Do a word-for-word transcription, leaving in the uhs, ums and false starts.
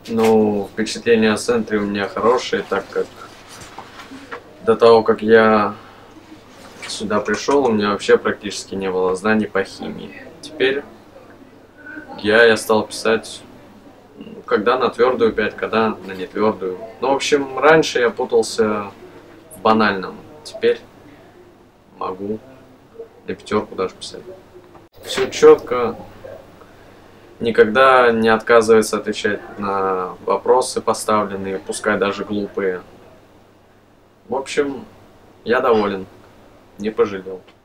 Ну, впечатления о центре у меня хорошие, так как до того, как я сюда пришел, у меня вообще практически не было знаний по химии. Теперь я, я стал писать, ну, когда на твердую пять, когда на нетвердую. Ну, в общем, раньше я путался в банальном. Теперь могу на пятерку даже писать. Все четко. Никогда не отказывается отвечать на вопросы поставленные, пускай даже глупые. В общем, я доволен. Не пожалел.